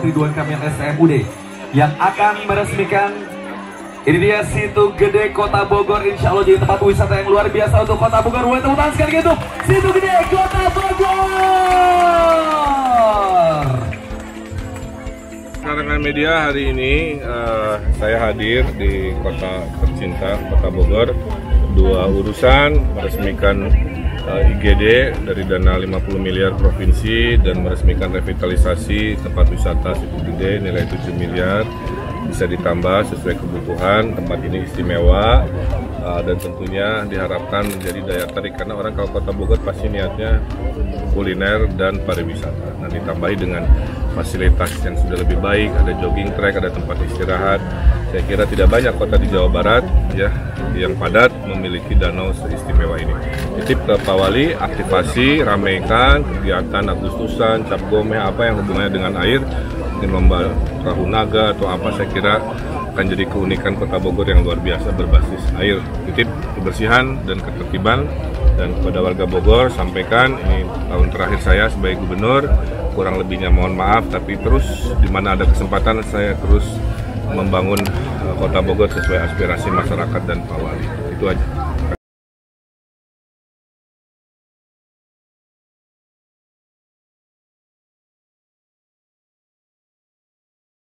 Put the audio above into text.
Ridwan Kamil SMUD yang akan meresmikan ini dia Situ Gede Kota Bogor. Insya Allah jadi tempat wisata yang luar biasa untuk Kota Bogor. Boleh tepuk tangan sekali untuk Situ Gede Kota Bogor. Karangan media hari ini saya hadir di kota tercinta Kota Bogor. Dua urusan, meresmikan IGD dari dana 50 miliar provinsi dan meresmikan revitalisasi tempat wisata Situ Gede nilai 7 miliar. Bisa ditambah sesuai kebutuhan. Tempat ini istimewa dan tentunya diharapkan menjadi daya tarik karena orang kalau Kota Bogor pasti niatnya kuliner dan pariwisata. Nah, ditambahi dengan fasilitas yang sudah lebih baik, ada jogging track, ada tempat istirahat. Saya kira tidak banyak kota di Jawa Barat ya yang padat memiliki danau seistimewa ini. Titip ke Pak Wali, aktivasi, ramaikan kegiatan Agustusan, Cap Gomeh, apa yang hubungannya dengan air, mungkin lomba perahu naga atau apa, saya kira akan jadi keunikan Kota Bogor yang luar biasa berbasis air. Titip kebersihan dan ketertiban, dan kepada warga Bogor sampaikan ini tahun terakhir saya sebagai gubernur, kurang lebihnya mohon maaf, tapi terus di mana ada kesempatan saya terus membangun Kota Bogor sesuai aspirasi masyarakat dan Pak Wali. Itu aja.